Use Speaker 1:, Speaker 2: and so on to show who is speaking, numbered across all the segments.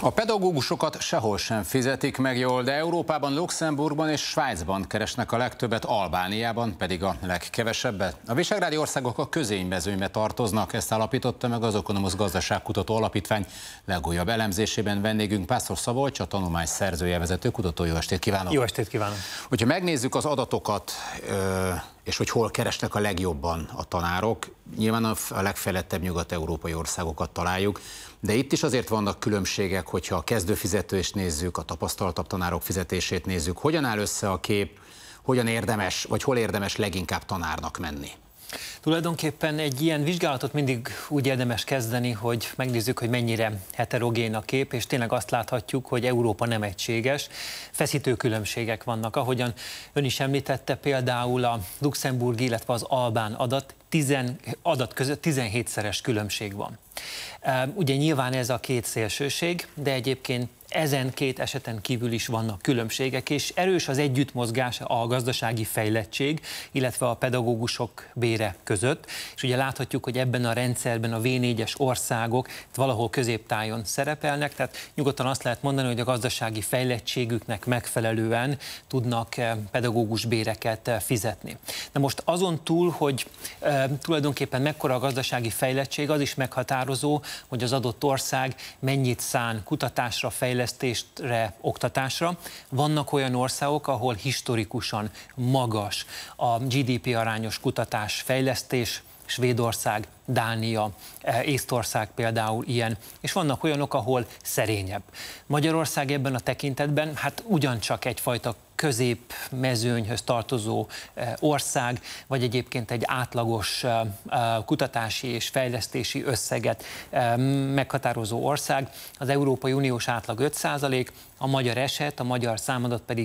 Speaker 1: A pedagógusokat sehol sem fizetik meg jól, de Európában, Luxemburgban és Svájcban keresnek a legtöbbet, Albániában pedig a legkevesebbet. A visegrádi országok a közénymezőnybe tartoznak, ezt állapította meg az Ökonomusz Gazdaságkutató Alapítvány legújabb elemzésében. Vendégünk Pásztor Szabolcs, a tanulmány szerzője, vezető kutató. Jó estét kívánok!
Speaker 2: Jó estét kívánok!
Speaker 1: Hogyha megnézzük az adatokat, és hogy hol keresnek a legjobban a tanárok, nyilván a legfejlettebb nyugat-európai országokat találjuk, de itt is azért vannak különbségek, hogyha a kezdőfizetést nézzük, a tapasztaltabb tanárok fizetését nézzük. Hogyan áll össze a kép, hogyan érdemes, vagy hol érdemes leginkább tanárnak menni?
Speaker 2: Tulajdonképpen egy ilyen vizsgálatot mindig úgy érdemes kezdeni, hogy megnézzük, hogy mennyire heterogén a kép, és tényleg azt láthatjuk, hogy Európa nem egységes, feszítő különbségek vannak. Ahogyan ön is említette, például a luxemburgi, illetve az albán adat között 17-szeres különbség van. Ugye nyilván ez a két szélsőség, de egyébként ezen két eseten kívül is vannak különbségek, és erős az együttmozgás a gazdasági fejlettség, illetve a pedagógusok bére között. És ugye láthatjuk, hogy ebben a rendszerben a V4-es országok valahol középtájon szerepelnek, tehát nyugodtan azt lehet mondani, hogy a gazdasági fejlettségüknek megfelelően tudnak pedagógus béreket fizetni. Na most azon túl, hogy tulajdonképpen mekkora a gazdasági fejlettség, az is meghatározó, hogy az adott ország mennyit szán kutatásra, fejlesztésre, oktatásra. Vannak olyan országok, ahol historikusan magas a GDP arányos kutatás, fejlesztés, Svédország, Dánia, Észtország például ilyen, és vannak olyanok, ahol szerényebb. Magyarország ebben a tekintetben hát ugyancsak egyfajta középmezőnyhöz tartozó ország, vagy egyébként egy átlagos kutatási és fejlesztési összeget meghatározó ország. Az Európai Uniós átlag 5%, a magyar eset, a magyar számadat pedig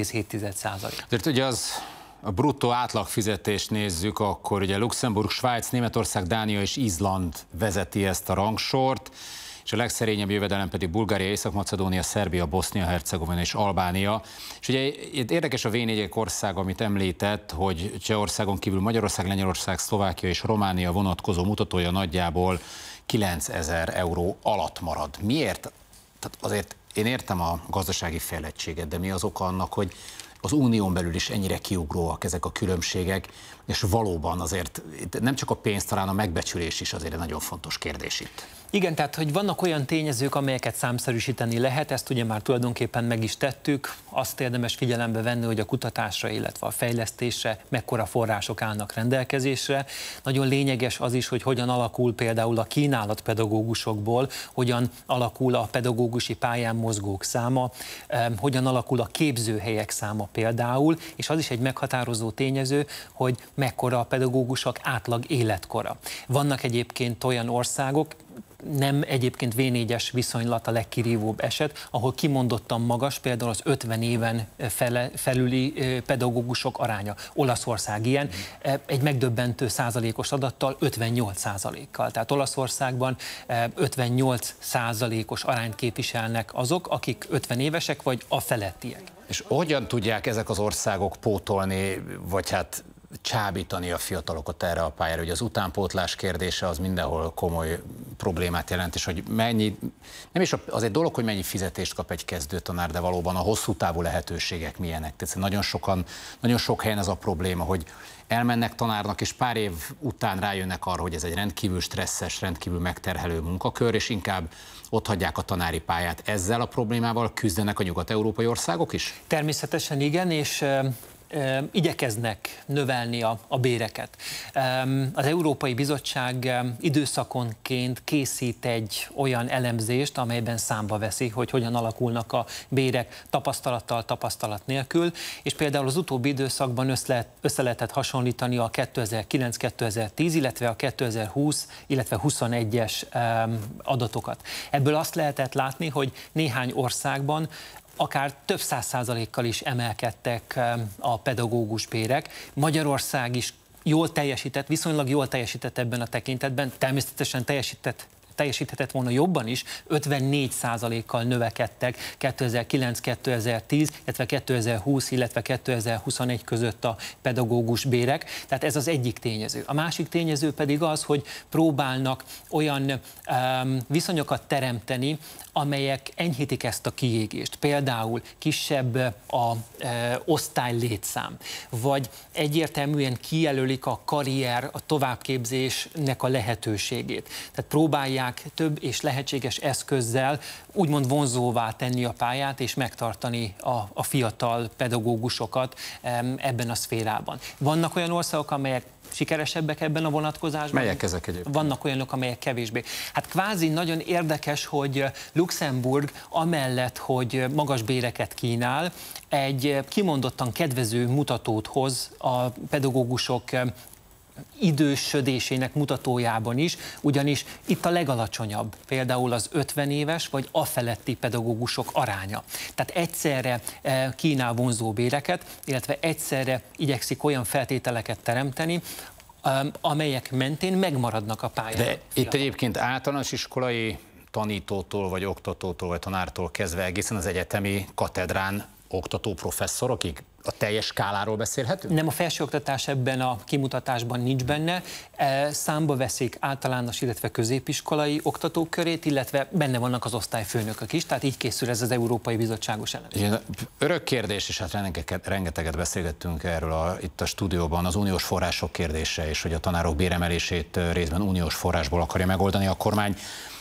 Speaker 2: 4,7%.
Speaker 1: Tehát ugye a bruttó átlagfizetést nézzük, akkor ugye Luxemburg, Svájc, Németország, Dánia és Izland vezeti ezt a rangsort, és a legszerényebb jövedelem pedig Bulgária, Észak-Macedónia, Szerbia, Bosznia-Hercegovina és Albánia. És ugye érdekes a V4-ek ország, amit említett, hogy Csehországon kívül Magyarország, Lengyelország, Szlovákia és Románia vonatkozó mutatója nagyjából 9000 euró alatt marad. Miért? Tehát azért én értem a gazdasági fejlettséget, de mi az oka annak, hogy az unión belül is ennyire kiugróak ezek a különbségek, és valóban azért nem csak a pénz, talán a megbecsülés is azért egy nagyon fontos kérdés itt.
Speaker 2: Igen, tehát hogy vannak olyan tényezők, amelyeket számszerűsíteni lehet, ezt ugye már tulajdonképpen meg is tettük, azt érdemes figyelembe venni, hogy a kutatásra, illetve a fejlesztésre mekkora források állnak rendelkezésre. Nagyon lényeges az is, hogy hogyan alakul például a kínálat pedagógusokból, hogyan alakul a pedagógusi pályán mozgók száma, hogyan alakul a képzőhelyek száma például, és az is egy meghatározó tényező, hogy mekkora a pedagógusok átlag életkora. Vannak egyébként olyan országok, nem egyébként V4-es viszonylat a legkirívóbb eset, ahol kimondottan magas például az 50 éven felüli pedagógusok aránya. Olaszország ilyen, egy megdöbbentő százalékos adattal 58%-kal. Tehát Olaszországban 58%-os arányt képviselnek azok, akik 50 évesek vagy a felettiek.
Speaker 1: És hogyan tudják ezek az országok pótolni, vagy hát csábítani a fiatalokat erre a pályára, hogy az utánpótlás kérdése az mindenhol komoly problémát jelent, és hogy mennyi, nem is az egy dolog, hogy mennyi fizetést kap egy kezdőtanár, de valóban a hosszú távú lehetőségek milyenek. Tehát nagyon sok helyen ez a probléma, hogy elmennek tanárnak, és pár év után rájönnek arra, hogy ez egy rendkívül stresszes, rendkívül megterhelő munkakör, és inkább otthagyják a tanári pályát. Ezzel a problémával küzdenek a nyugat-európai országok is?
Speaker 2: Természetesen igen, és igyekeznek növelni a béreket. Az Európai Bizottság időszakonként készít egy olyan elemzést, amelyben számba veszi, hogy hogyan alakulnak a bérek tapasztalattal, tapasztalat nélkül, és például az utóbbi időszakban össze lehetett hasonlítani a 2009-2010, illetve a 2020, illetve 21-es adatokat. Ebből azt lehetett látni, hogy néhány országban akár több 100%-kal is emelkedtek a pedagógus bérek. Magyarország is jól teljesített, viszonylag jól teljesített ebben a tekintetben, természetesen teljesített teljesíthetett volna jobban is, 54%-kal növekedtek 2009-2010, illetve 2020, illetve 2021 között a pedagógus bérek. Tehát ez az egyik tényező. A másik tényező pedig az, hogy próbálnak olyan viszonyokat teremteni, amelyek enyhítik ezt a kiégést. Például kisebb a osztálylétszám, vagy egyértelműen kijelölik a karrier, a továbbképzésnek a lehetőségét. Tehát próbálják több és lehetséges eszközzel úgymond vonzóvá tenni a pályát, és megtartani a fiatal pedagógusokat ebben a szférában. Vannak olyan országok, amelyek sikeresebbek ebben a vonatkozásban.
Speaker 1: Melyek ezek egyébként?
Speaker 2: Vannak olyanok, amelyek kevésbé. Hát kvázi nagyon érdekes, hogy Luxemburg amellett, hogy magas béreket kínál, egy kimondottan kedvező mutatót hoz a pedagógusok idősödésének mutatójában is, ugyanis itt a legalacsonyabb, például az 50 éves vagy afeletti pedagógusok aránya. Tehát egyszerre kínál vonzó béreket, illetve egyszerre igyekszik olyan feltételeket teremteni, amelyek mentén megmaradnak a pályán.
Speaker 1: De itt egyébként általános iskolai tanítótól, vagy oktatótól, vagy tanártól kezdve egészen az egyetemi katedrán oktató professzorokig a teljes skáláról beszélhetünk?
Speaker 2: Nem, a felsőoktatás ebben a kimutatásban nincs benne. Számba veszik általános, illetve középiskolai oktatók körét, illetve benne vannak az osztályfőnökök is, tehát így készül ez az Európai Bizottságos elemzés.
Speaker 1: Örök kérdés, és hát rengeteget beszélgettünk erről itt a stúdióban, az uniós források kérdése, és hogy a tanárok béremelését részben uniós forrásból akarja megoldani a kormány.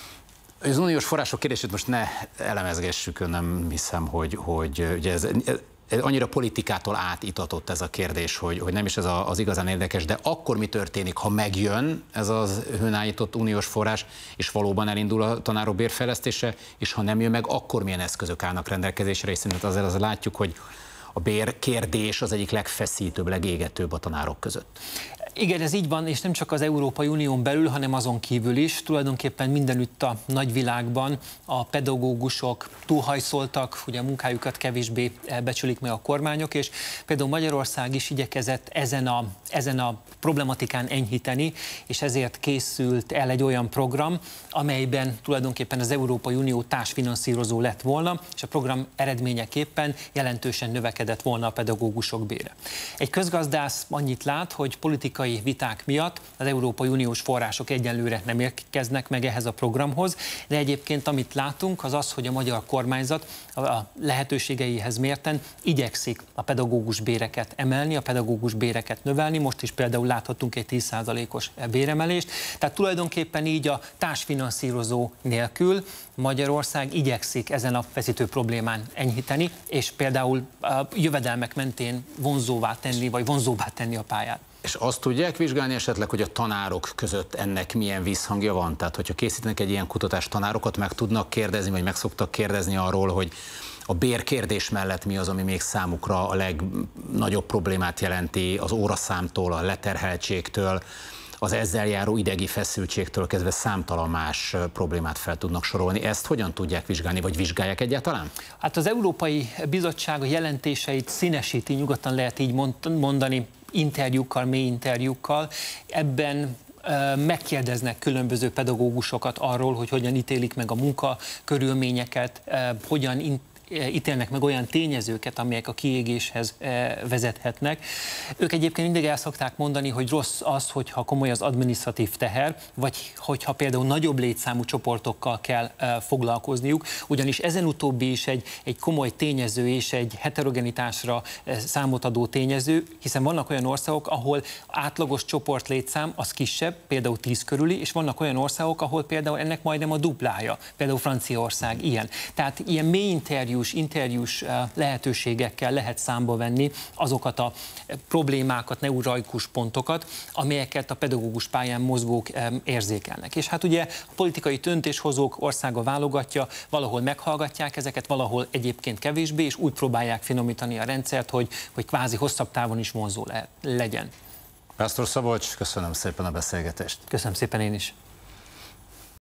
Speaker 1: Az uniós források kérdését most ne elemezgessük, nem hiszem, hogy ugye ez annyira politikától átitatott ez a kérdés, hogy nem is ez az igazán érdekes, de akkor mi történik, ha megjön ez az önállított uniós forrás, és valóban elindul a tanárok bérfejlesztése, és ha nem jön meg, akkor milyen eszközök állnak rendelkezésre, és szerintem azért látjuk, hogy a bérkérdés az egyik legfeszítőbb, legégetőbb a tanárok között.
Speaker 2: Igen, ez így van, és nem csak az Európai Unión belül, hanem azon kívül is. Tulajdonképpen mindenütt a nagyvilágban a pedagógusok túlhajszoltak, ugye a munkájukat kevésbé becsülik meg a kormányok, és például Magyarország is igyekezett ezen a problematikán enyhíteni, és ezért készült el egy olyan program, amelyben tulajdonképpen az Európai Unió társfinanszírozó lett volna, és a program eredményeképpen jelentősen növekedett volna a pedagógusok bére. Egy közgazdász annyit lát, hogy politikai viták miatt az Európai Uniós források egyenlőre nem érkeznek meg ehhez a programhoz, de egyébként amit látunk, az az, hogy a magyar kormányzat a lehetőségeihez mérten igyekszik a pedagógus béreket emelni, a pedagógus béreket növelni, most is például láthatunk egy 10%-os béremelést, tehát tulajdonképpen így a társfinanszírozó nélkül Magyarország igyekszik ezen a feszítő problémán enyhíteni, és például a jövedelmek mentén vonzóvá tenni a pályát.
Speaker 1: És azt tudják vizsgálni esetleg, hogy a tanárok között ennek milyen visszhangja van? Tehát, hogyha készítenek egy ilyen kutatást, tanárokat meg tudnak kérdezni, vagy meg szoktak kérdezni arról, hogy a bérkérdés mellett mi az, ami még számukra a legnagyobb problémát jelenti, az óraszámtól, a leterheltségtől, az ezzel járó idegi feszültségtől kezdve számtalan más problémát fel tudnak sorolni. Ezt hogyan tudják vizsgálni, vagy vizsgálják egyáltalán? Hát
Speaker 2: az Európai Bizottság a jelentéseit színesíti, nyugodtan lehet így mondani, interjúkkal, mély interjúkkal. Ebben megkérdeznek különböző pedagógusokat arról, hogy hogyan ítélik meg a munkakörülményeket, hogyan ítélnek meg olyan tényezőket, amelyek a kiégéshez vezethetnek. Ők egyébként mindig el szokták mondani, hogy rossz az, hogyha komoly az adminisztratív teher, vagy hogyha például nagyobb létszámú csoportokkal kell foglalkozniuk, ugyanis ezen utóbbi is egy komoly tényező és egy heterogenitásra számot adó tényező, hiszen vannak olyan országok, ahol átlagos csoportlétszám az kisebb, például 10 körüli, és vannak olyan országok, ahol például ennek majdnem a duplája, például Franciaország ilyen. Tehát ilyen mély interjús lehetőségekkel lehet számba venni azokat a problémákat, neuralgikus pontokat, amelyeket a pedagógus pályán mozgók érzékelnek. És hát ugye a politikai döntéshozók országa válogatja, valahol meghallgatják ezeket, valahol egyébként kevésbé, és úgy próbálják finomítani a rendszert, hogy kvázi hosszabb távon is vonzó legyen.
Speaker 1: Pásztor Szabolcs, köszönöm szépen a beszélgetést.
Speaker 2: Köszönöm szépen én is.